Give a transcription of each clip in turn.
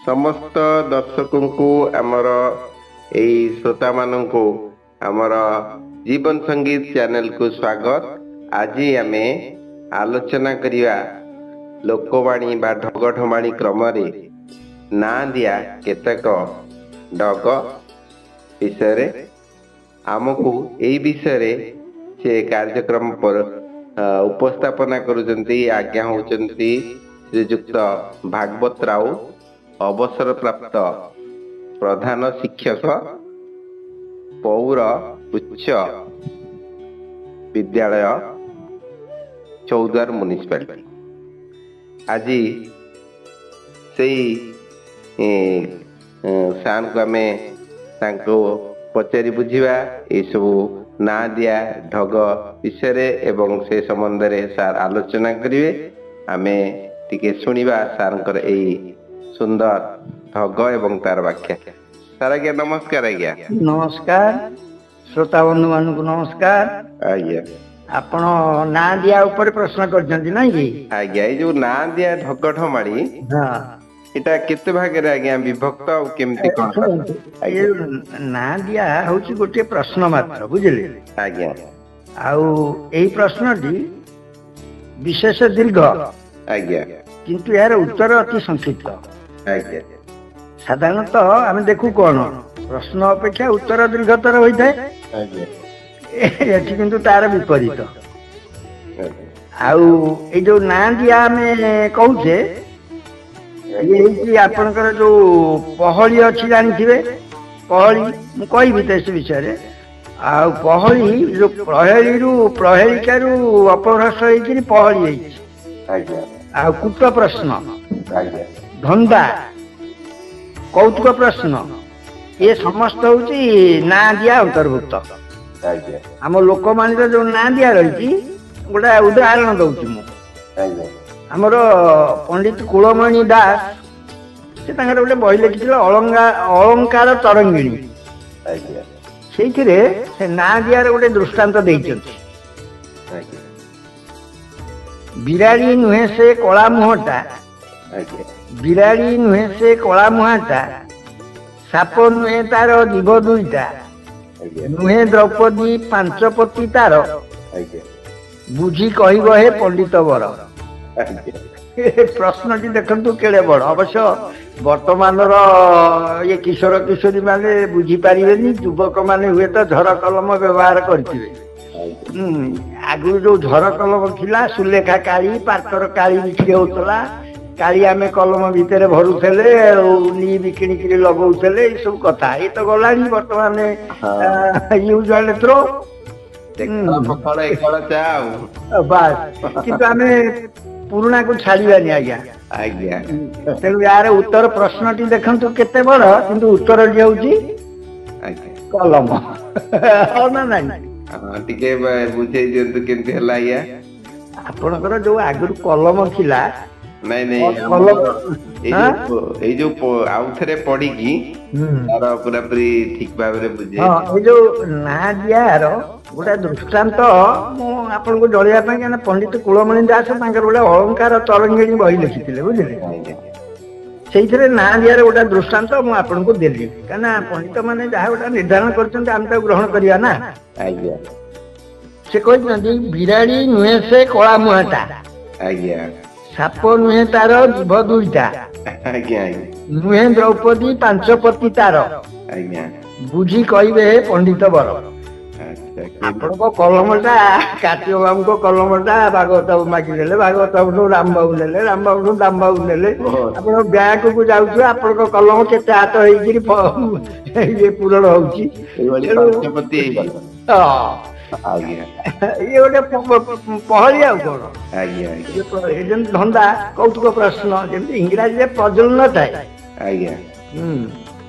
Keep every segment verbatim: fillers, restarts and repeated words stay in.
समस्त दर्शकों को आमर एई श्रोता मानन को आमर जीवन संगीत चैनल को स्वागत। आज आमे आलोचना करिया लोकवाणी बा ढगढमाणी क्रम रे ना दिया केतक ढग विषय आमको एई विषय से कार्यक्रम पर उपस्थापना करुचंती आज्ञा होचंती श्रीजुक्त भागवत राव अवसर प्राप्त प्रधान शिक्षक पौर उच्च विद्यालय चौद्वार म्युनिसिपालिटी। आज से सार को आम पचारि बुझा ये सब ना दिया ढग विषय एवं से संबंध में सार आलोचना करेंगे। आमे टिके सुनिबा सारंकर एई सुंदर ढग एवं तार व्याख्या। सार आज्ञा नमस्कार। आज्ञा नमस्कार। श्रोता बंधु मान को नमस्कार। आज्ञा आपण ना दिया ऊपर प्रश्न करछंती नै कि? आज्ञा ए जो ना दिया ढगढमाणी हां एटा केते भाग रे आज्ञा विभक्त और केमती कोन? ये ना दिया होची गोटे प्रश्न मात्र बुझिले। आज्ञा आउ एई प्रश्नटी विशेष दीर्घ आज्ञा किंतु यार उत्तर अति संक्षिप्त। आज्ञा साधारणतः आम देखू कौन प्रश्न अपेक्षा उत्तर दीर्घतर होता है। आज्ञा एठी किंतु तार विपरीत। आउ ए जो ना दिया आम कहूचे ये आपनकर जो पहली अच्छी जानिथिबे पहली मु कहबी तो इस विषय रे। आ पहली जो प्रहेली रु प्रहेलिका रु अपभ्रष्ट होइकि पहली होइछि। आज्ञा आ कुट प्रश्न आज्ञा धंदा कौतुक प्रश्न ये समस्त होची ना दिया अंतर्भुक्त। आज्ञा आम लोक मान जो ना दिया रही गोटे उदाहरण दउछि मु। आज्ञा आमर पंडित कुलमणि दास से तांकर गोटे बही लिखिथिले अलंकार अलंकार तरंगिणी। आज्ञा सेइथिरे से ना दिया गोटे दृष्टांत देइछन्ति। आज्ञा बिराड़ी नुहे से कला मुहटा आज्ञा बिराड़ी नुहे से कला मुहाटा साप नुहे तार जीव दुईटा आज्ञा नुहे द्रौपदी पांच पति तार आज्ञा बुझी कहब हे पंडित बर। आज्ञा प्रश्न टी देखंतु केड़े बड़। अवश्य वर्तमान ये किशोर किशोरी माने बुझी पारिबेनी। युवक माने हुए तो झर कलम व्यवहार करथिबे। आगु जो झर कलम थिला सुलेखा काली पातर काली बिक्री होतला काली आमे कलम भितर भरुथले नी बिकिणी किरी लगौथले ए सब कथा ए तो गलानी वर्तमान यूज वाले थ्रो पकड़ एकड़ चाउ बस। किंतु आमे पुराना को छाड़ीबानी। आज्ञा आज्ञा तेणु यार उत्तर प्रश्न टी देखंतु केते बड़ किंतु उत्तर जे होची आज्ञा कलम हो ना नहीं। हां टिके बुझे दियंतु केमती हला या आपनकर जो आगुर कलम थिला नहीं नहीं कलम ए जो आउ थरे पड़ी की तार पूरा पूरी ठीक भाव रे बुझे। हां ए जो ना दिया रो गोटा दृष्टांत मु आपन को जळिया पय केना पंडित कुलमणि दास तांकर गोटा अलंकार तरंगिणी बही लिखिथिले बुझिले। सेइथरे ना दिया रे गोटा दृष्टांत मु आपन को देली काना पंडित माने जहा गोटा निर्धारण करछन हम त ग्रहण करिया ना। आज्ञा से कहछन बिराड़ी नुहे से कला मुहाटा आज्ञा साप नुहे तार जीव दुईटा आज्ञा नुहे द्रौपदी पांच पति तार आज्ञा बुझी कहबे हे पंडित बर। आपण को कलमटा काटियो बाबू को कलमटा भागवत मागी देले भागवत बाबू राम बाबू लेले राम बाबू दाम बाबू लेले आपण बैंक को जाउछु आपण को कलम केते हाथ होई गिरी ये पूरण होउची ए वाली पंचपति हां आज्ञा ये गोटे पहली आ कोन। आज्ञा ये जन धंदा कौतुक प्रश्न जेमति इंग्रजी रे पजल न थाए। आज्ञा हम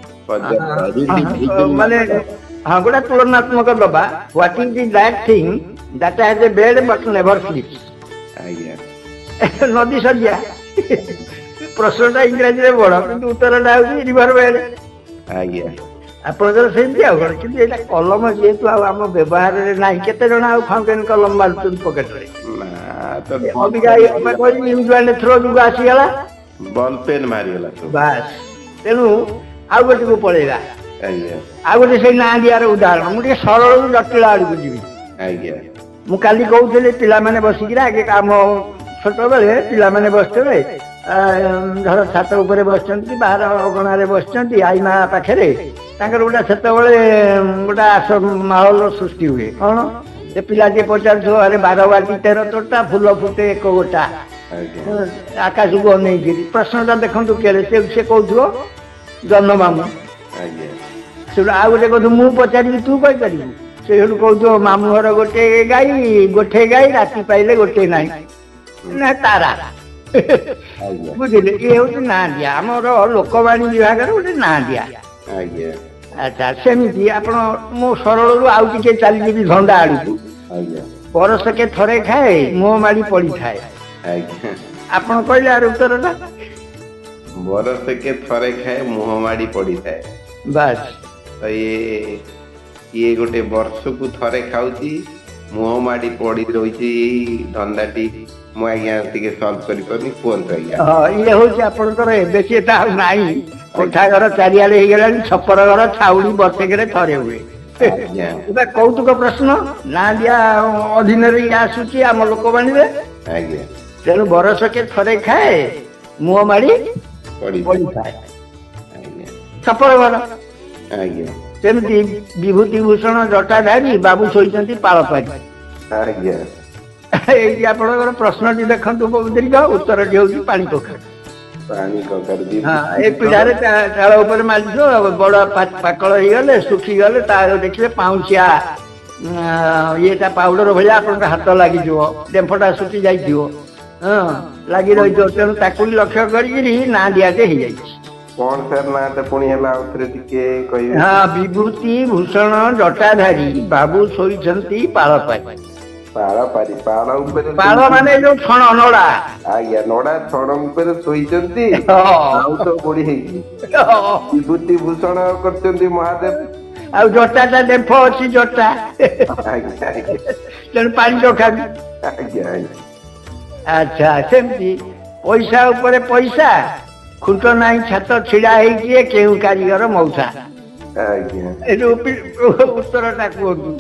पजल माने हाँ गोटे तुलनात्मक दबा what is the that thing that has a bed but never sleeps. आज्ञा नदी सरिया प्रश्नटा इंग्रजी रे बड़ किंतु उत्तरटा होची रिवर बेड। आज्ञा आपनकर सेमती आ गण किंतु एटा कलम जेतु आम व्यवहार रे नाही केते जण आ फाउंटेन कलम मारचुन पॉकेट रे ना तो अभी गाई मैं कोई यूज वाले थ्रो जुग आसी गला बॉल पेन मारी गला बस ତେଣୁ ଆଉ ଗୋଟେକୁ ପଳେଇବା ଆଜ୍ଞା ଆଉ ଗୋଟେ ସେଇ ନାଁ ଦିଆର ଉଦାହରଣ ମୁଁ ଟିକେ ସରଳରୁ ଜଟିଳ ଆଡକୁ ଯିବି ଆଜ୍ଞା ମୁଁ କାଲି କହୁଥିଲି ପିଲାମାନେ ବସିକିରି ଆଗେ ଆମ ଛୋଟବେଳେ ପିଲାମାନେ ବସିଥିବେ ଧର ଛାତ ଉପରେ ବସିଛନ୍ତି ବାହାର ଅଗଣାରେ ବସିଛନ୍ତି ଆଈ ମା ପାଖରେ ତାଙ୍କର ଗୋଟେ ସେତେବେଳେ ଗୋଟେ ଆସ ମାହୋଲ ସୃଷ୍ଟି ହୁଏ କଣ ସେ ପିଲାଟିଏ ପଚାରୁଥିବ ଆରେ ବାର ବାଟି ତେର ତୋଟା ଫୁଲ ଫୁଟେ ଏକ ଗୋଟା ଆଜ୍ଞା ଆକାଶକୁ ଅନେଇକିରି ପ୍ରଶ୍ନଟା ଦେଖନ୍ତୁ କେଳେ ସେ ସେ କହୁଥିବ ଜହ୍ନ ମାମୁଁ ଆଜ୍ଞା ସେଠୁ ଆଉ ଗୋଟେ କଥା ମୁଁ ପଚାରିବି ତୁ କହିପାରିବୁ ସେ ସେଠୁ କହୁଥିବ ମାମୁଁ ଘର ଗୋଟେ ଗାଈ ଗୋଟେ ଗାଈ ରାତି ପାଇଲେ ଗୋଟେ ନାହିଁ ନା ତାରା ଆଜ୍ଞା ବୁଝିଲେ ଇଏ ହଉଛି ନାଁ ଦିଆ ଆମର ଲୋକବାଣୀ ବିଭାଗରେ ଗୋଟେ ନାଁ ଦିଆ ଆଜ୍ଞା ଆଚ୍ଛା ସେମିତି ଆପଣ ମୁଁ ସରଳରୁ ଆଉ ଟିକେ ଚାଲିଯିବି ଧନ୍ଦା ଆଡକୁ ଆଜ୍ଞା ବରଷକେ ଥରେ ଖାଏ ମୁହଁ ମାଡ଼ି ପଡିଥାଏ ଆଜ୍ଞା ଆପଣ କହିଲେ ଆର ଉତ୍ତରଟା ବରଷକେ ଥରେ ଖାଏ ମୁହଁ ମାଡ଼ି ପଡିଥାଏ ବାସ୍ ତ ଇଏ ଇଏ ଗୋଟେ ବର୍ଷକୁ ଥରେ ଖାଉଛି ମୁହଁ ମାଡ଼ି ପଡି ରହିଛି ଏଇ ଧନ୍ଦାଟି ମୁଁ ଆଜ୍ଞା ଟିକେ ସଲ୍ଭ କରିପାରୁନି କୁହନ୍ତୁ ଆଜ୍ଞା ହଁ ଇଏ ହଉଛି ଆପଣଙ୍କର ଏବେ ସିଏ ତ ଆଉ ନାହିଁ କୋଠା ଘର ଚାରିଆଡେ ହେଇଗଲାଣି ଛପର ଘର ଛାଉଣି ବର୍ଷକରେ ଥରେ ହୁଏ ଆଜ୍ଞା ଏଟା କୌତୁକ ପ୍ରଶ୍ନ ନାଁ ଦିଆ ଅଧୀନରେ ଇଏ ଆସୁଛି ଆମ ଲୋକବାଣୀରେ ଆଜ୍ଞା ତେଣୁ ବରଷକେ ଥରେ ଖାଏ ମୁହଁ ମାଡ଼ି ପଡିଥାଏ ପଡିଥାଏ ଆଜ୍ଞା ଛପର ଘର ଆଜ୍ଞା ସେମିତି ବିଭୂତି ଭୂଷଣ ଜଟାଧାରୀ ବାବୁ ଶୋଇଛନ୍ତି ପାଳ ପାରି ଆଜ୍ଞା ଏଇଠି ଆପଣଙ୍କର ପ୍ରଶ୍ନଟି ଦେଖନ୍ତୁ ଦୀର୍ଘ ଉତ୍ତରଟି ହଉଛି ପାଣି କଖାରୁ ପାଣି କଖାରୁ ହଁ ଏ ପିଢାରେ ଚାଳ ଉପରେ ମାରିଥିବ ବଡ ପାକଳ ହେଇଗଲେ ଶୁଖିଗଲେ ତାର ଦେଖିଲେ ପାଉଁଶିଆ ଇଏଟା ପାଉଡର ଭଳିଆ ଆପଣଙ୍କ ହାତ ଲାଗିଯିବ ଡେମ୍ଫଟା ଶୁଖି ଯାଇଥିବ ହଁ ଲାଗି ରହିଥିବ ତେଣୁ ତାକୁ ଲକ୍ଷ୍ୟ କରିକିରି ନାଁ ଦିଆଟେ ହେଇଯାଇଛି କଣ ସାର୍ ନାଁଟା ପୁଣି ହେଲା ଆଉଥରେ ଟିକେ କହିବେ ହଁ ବିଭୂତି ଭୂଷଣ ଜଟାଧାରୀ ବାବୁ ଶୋଇଛନ୍ତି ପାଳ ପାରି ପାଳ ପାରି ପାଳ ଉପରେ ପାଳ ମାନେ ଯୋଉ ଛଣ ନଡା ଆଜ୍ଞା ନଡା ଛଣ ଉପରେ ଶୋଇଛନ୍ତି ଆଉ ତ ବୁଢୀ ହେଇଛି ବିଭୂତି ଭୂଷଣ କରିଛନ୍ତି ମହାଦେବ ଆଉ ଜଟାଟା ଡେମ୍ଫ ଅଛି ଜଟା ଆଜ୍ଞା ଆଜ୍ଞା ତେଣୁ ପାଣି କଖାରୁ ଆଜ୍ଞା ଆଜ୍ଞା ଆଚ୍ଛା ସେମିତି ପଇସା ଉପରେ ପଇସା ଖୁଣ୍ଟ ନାହିଁ ଛାତ ଛିଡା ହେଇଛି କେଉଁ କାରିଗର ମଉସା ଆଜ୍ଞା ଏ ଯୋଉ ଉତ୍ତରଟା କୁହନ୍ତୁ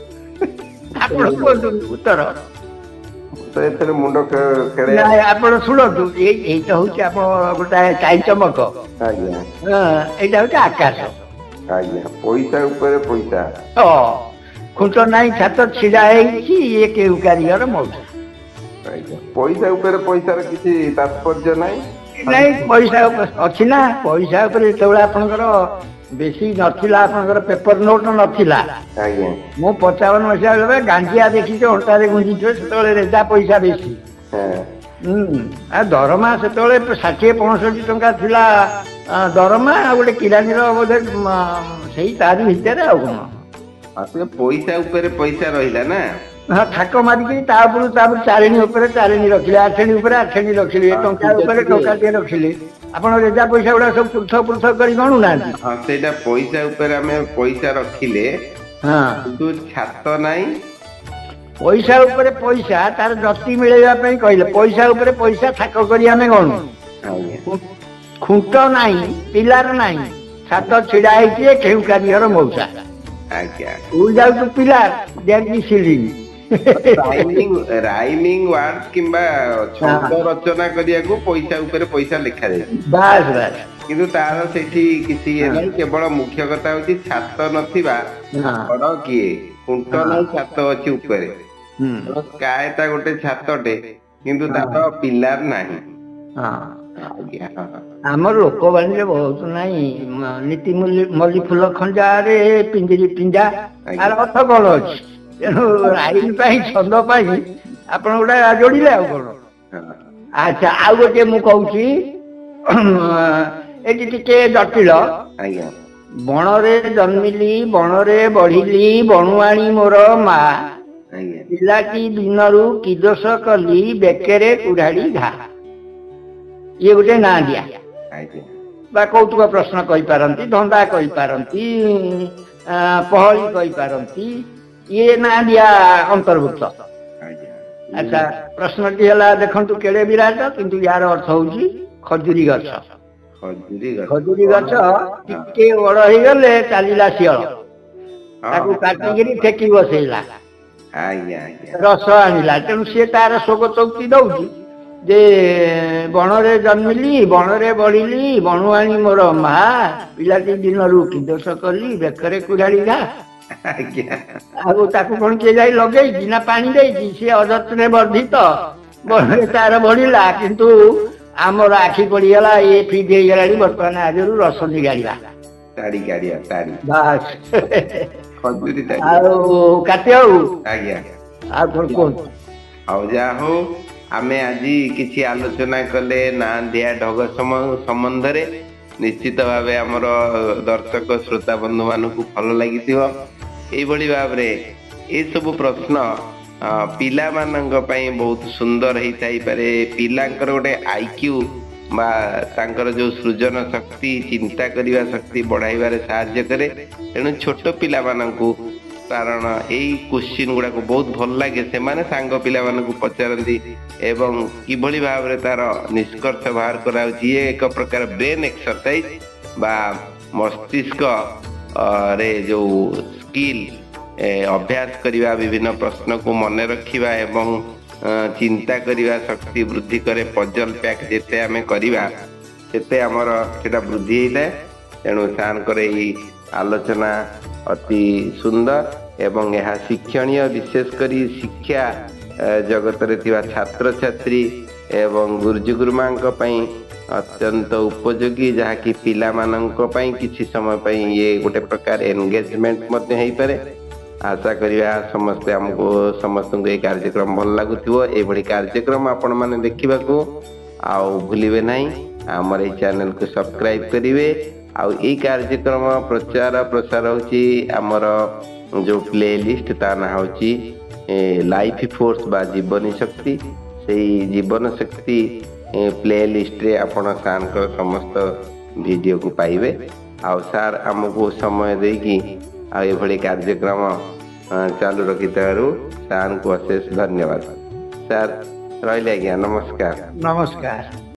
ଆପଣ କୁହନ୍ତୁ ଉତ୍ତର ତ ଏଥିରେ ମୁଣ୍ଡ ଖେଳେ ନାଇଁ ଆପଣ ଶୁଣନ୍ତୁ ଏଇ ଏଇଟା ହଉଛି ଆପଣ ଗୋଟାଏ ଚାଇଚମକ ଆଜ୍ଞା ଏଇଟା ହଉଛି ଆକାଶ ଆଜ୍ଞା ପଇସା ଉପରେ ପଇସା ଖୁଣ୍ଟ ନାହିଁ ଛାତ ଛିଡା ହେଇଛି ଇଏ କେଉଁ କାରିଗର ମଉସା ଆଜ୍ଞା ପଇସା ଉପରେ ପଇସାର କିଛି ତାତ୍ପର୍ଯ୍ୟ ନାହିଁ ନାଇଁ ପଇସା ଅଛି ନା ପଇସା ଉପରେ ଯେତେବେଳେ ଆପଣଙ୍କର ବେଶୀ ନଥିଲା ଆପଣଙ୍କର ପେପର ନୋଟ ନଥିଲା ଆଜ୍ଞା ମୁଁ ପଞ୍ଚାବନ ମସିହା ବେଳେ ଗାଞ୍ଜିଆ ଦେଖିଛି ଅଣ୍ଟାରେ ଗୁଞ୍ଜିଥିବେ ସେତେବେଳେ ରେଜା ପଇସା ବେଶୀ ହୁଁ ଆଉ ଦରମା ସେତେବେଳେ ଷାଠିଏ ପଞ୍ଚଷଠି ଟଙ୍କା ଥିଲା ଦରମା ଆଉ ଗୋଟେ କିରାନୀର ବୋଧେ ସେଇ ତାରି ଭିତରେ ଆଉ କଣ ପଇସା ଉପରେ ପଇସା ରହିଲା ନା ହଁ ଥାକ ମାରିକି ତା ଉପରୁ ତାପରେ ଚାରିଣୀ ଉପରେ ଚାରିଣୀ ରଖିଲେ ଆଠେଣୀ ଉପରେ ଆଠେଣୀ ରଖିଲେ ଟଙ୍କା ଉପରେ ଟଙ୍କାଟିଏ ରଖିଲେ ଆପଣ ରେଜା ପଇସା ଗୁଡା ସବୁ ପୃଥକ ପୃଥକ କରି ଗଣୁନାହାନ୍ତି ହଁ ସେଇଟା ପଇସା ଉପରେ ଆମେ ପଇସା ରଖିଲେ ହଁ କିନ୍ତୁ ଛାତ ନାହିଁ ପଇସା ଉପରେ ପଇସା ତାର ଜତି ମିଳେଇବା ପାଇଁ କହିଲେ ପଇସା ଉପରେ ପଇସା ଥାକ କରି ଆମେ ଗଣୁ ଖୁଣ୍ଟ ନାହିଁ ପିଲାର ନାହିଁ ଛାତ ଛିଡା ହେଇଛି କେଉଁ କାରିଗର ମଉସା ଆଜ୍ଞା ଯାଉଛୁ ପିଲା ଯାଇକି ସିଲିଂ ରାଇମିଂ ୱାର୍ଡ କିମ୍ବା ଛନ୍ଦ ରଚନା କରିବାକୁ ପଇସା ଉପରେ ପଇସା ଲେଖାଯାଏ ବାସ୍ ବାସ୍ କିନ୍ତୁ ତାର ସେଠି କିଛି ଇଏ ନାହିଁ କେବଳ ମୁଖ୍ୟ କଥା ହଉଛି ଛାତ ନଥିବା ବଡ କିଏ ଖୁଣ୍ଟ ନାହିଁ ଛାତ ଅଛି ଉପରେ କାଏଟା ଗୋଟେ ଛାତଟେ କିନ୍ତୁ ତାର ପିଲାର ନାହିଁ ଆମର ଲୋକବାଣୀରେ ବହୁତ ନାହିଁ ନୀତି ମଲ୍ଲି ଫୁଲ ଖଞ୍ଜାରେ ପିଞ୍ଜିରି ପିଞ୍ଜା ଆର ଅର୍ଥ କଣ ଅଛି ତେଣୁ ଆଇନ ପାଇଁ ଛନ୍ଦ ପାଇଁ ଆପଣ ଗୋଟେ ଯୋଡ଼ିଲେ ଆଉ କଣ ଆଚ୍ଛା ଆଉ ଗୋଟେ ମୁଁ କହୁଛି ଏଠି ଟିକେ ଜଟିଳ ବଣରେ ଜନ୍ମିଲି ବଣରେ ବଢିଲି ବଣୁଆଣୀ ମୋର ମା ପିଲାଟି ଦିନରୁ କି ଦୋଷ କଲି ବେକେରେ କୁଢାଡ଼ି ଘା ଇଏ ଗୋଟେ ନାଁ ଦିଆ ବା କୌତୁକ ପ୍ରଶ୍ନ କହିପାରନ୍ତି ଧନ୍ଦା କହିପାରନ୍ତି ପହଳି କହିପାରନ୍ତି ଇଏ ନାଁ ଦିଆ ଅନ୍ତର୍ଭୁକ୍ତ ଆଚ୍ଛା ପ୍ରଶ୍ନଟି ହେଲା ଦେଖନ୍ତୁ କେଡ଼େ ବିରାଟ କିନ୍ତୁ ୟାର ଅର୍ଥ ହଉଛି ଖଜୁରୀ ଗଛ ଖଜୁରୀ ଗଛ ଖଜୁରୀ ଗଛ ଟିକେ ବଡ ହେଇଗଲେ ଚାଲିଲା ଶିଅଳ, ତାକୁ କାଟିକିରି ଠେକି ବସେଇଲା, ଆଜ୍ଞା ଆଜ୍ଞା ରସ ଆଣିଲା। ତେଣୁ ସିଏ ତାର ଶୋକ ଚଉକି ଦଉଛି ଯେ ବଣରେ ଜନ୍ମିଲି ବଣରେ ବଢିଲି ବଣୁଆଣୀ ମୋର ମା, ପିଲାଟି ଦିନରୁ କି ଦୋଷ କଲି ବେକରେ କୁରାଳି ଘା। ଆଜ୍ଞା ଆଉ ତାକୁ କଣ କିଏ ଯାଇ ଲଗେଇଛି ନା ପାଣି ଦେଇଛି? ସିଏ ଅଯତ୍ନରେ ବର୍ଦ୍ଧିତ ବଣରେ ତାର ବଢିଲା, କିନ୍ତୁ ଆମର ଆଖି ପଡିଗଲା ଏ ଫିଟ୍ ହେଇଗଲାଣି, ବର୍ତ୍ତମାନ ଆଗରୁ ରସ ନିଗାଡ଼ିବା। ତାଡ଼ି ଗାଡ଼ିଆ ତାଡ଼ି ବାସ୍ ଖଜୁରୀ ତାଡ଼ି। ଆଉ କାଟି ଆଉ ଆଜ୍ଞା ଆଉ କଣ କୁହନ୍ତୁ? ଆଉ ଯାହା ହଉ ଆମେ ଆଜି କିଛି ଆଲୋଚନା କଲେ ନାଁ ଦିଆ ଢଗ ସମ୍ବନ୍ଧରେ। ନିଶ୍ଚିତ ଭାବେ ଆମର ଦର୍ଶକ ଶ୍ରୋତା ବନ୍ଧୁ ମାନଙ୍କୁ ଭଲ ଲାଗିଥିବ। ଏଇଭଳି ଭାବରେ ଏସବୁ ପ୍ରଶ୍ନ ପିଲାମାନଙ୍କ ପାଇଁ ବହୁତ ସୁନ୍ଦର ହେଇଥାଇପାରେ। ପିଲାଙ୍କର ଗୋଟେ ଆଇକ୍ୟୁ ବା ତାଙ୍କର ଯୋଉ ସୃଜନ ଶକ୍ତି, ଚିନ୍ତା କରିବା ଶକ୍ତି ବଢାଇବାରେ ସାହାଯ୍ୟ କରେ। ତେଣୁ ଛୋଟ ପିଲାମାନଙ୍କୁ, କାରଣ ଏଇ କୋଶ୍ଚିନ୍ ଗୁଡାକୁ ବହୁତ ଭଲ ଲାଗେ, ସେମାନେ ସାଙ୍ଗ ପିଲାମାନଙ୍କୁ ପଚାରନ୍ତି ଏବଂ କିଭଳି ଭାବରେ ତାର ନିଷ୍କର୍ଷ ବାହାର କରାଯାଉଛି। ଇଏ ଏକ ପ୍ରକାର ବ୍ରେନ୍ ଏକ୍ସରସାଇଜ ବା ମସ୍ତିଷ୍କ ରେ ଯୋଉ ସ୍କିଲ୍ ଅଭ୍ୟାସ କରିବା, ବିଭିନ୍ନ ପ୍ରଶ୍ନକୁ ମନେ ରଖିବା ଏବଂ ଚିନ୍ତା କରିବା ଶକ୍ତି ବୃଦ୍ଧି କରେ। ପଜଲ ପ୍ୟାକ୍ ଯେତେ ଆମେ କରିବା ସେତେ ଆମର ସେଟା ବୃଦ୍ଧି ହେଇଥାଏ। ତେଣୁ ସାରଙ୍କର ଏଇ ଆଲୋଚନା ଅତି ସୁନ୍ଦର ଏବଂ ଏହା ଶିକ୍ଷଣୀୟ, ବିଶେଷ କରି ଶିକ୍ଷା ଜଗତରେ ଥିବା ଛାତ୍ରଛାତ୍ରୀ ଏବଂ ଗୁରୁଜୀ ଗୁରୁମାଙ୍କ ପାଇଁ ଅତ୍ୟନ୍ତ ଉପଯୋଗୀ, ଯାହାକି ପିଲାମାନଙ୍କ ପାଇଁ କିଛି ସମୟ ପାଇଁ ଇଏ ଗୋଟେ ପ୍ରକାର ଏନଗେଜମେଣ୍ଟ ମଧ୍ୟ ହେଇପାରେ। ଆଶା କରିବା ସମସ୍ତେ ଆମକୁ ସମସ୍ତଙ୍କୁ ଏଇ କାର୍ଯ୍ୟକ୍ରମ ଭଲ ଲାଗୁଥିବ। ଏଇଭଳି କାର୍ଯ୍ୟକ୍ରମ ଆପଣ ମାନେ ଦେଖିବାକୁ ଆଉ ଭୁଲିବେ ନାହିଁ। ଆମର ଏଇ ଚ୍ୟାନେଲକୁ ସବସ୍କ୍ରାଇବ କରିବେ। ଆଉ ଏଇ କାର୍ଯ୍ୟକ୍ରମ ପ୍ରଚାର ପ୍ରସାର ହଉଛି ଆମର ଯୋଉ ପ୍ଲେ ଲିଷ୍ଟ, ତା ନାଁ ହଉଛି ଲାଇଫ ଫୋର୍ସ ବା ଜୀବନୀ ଶକ୍ତି। ସେଇ ଜୀବନ ଶକ୍ତି ପ୍ଲେ ଲିଷ୍ଟରେ ଆପଣ ସାରଙ୍କର ସମସ୍ତ ଭିଡିଓକୁ ପାଇବେ। ଆଉ ସାର୍ ଆମକୁ ସମୟ ଦେଇକି ଆଉ ଏଭଳି କାର୍ଯ୍ୟକ୍ରମ ଚାଲୁ ରଖିଥିବାରୁ ସାରଙ୍କୁ ଅଶେଷ ଧନ୍ୟବାଦ। ସାର୍ ରହିଲେ ଆଜ୍ଞା, ନମସ୍କାର। ନମସ୍କାର।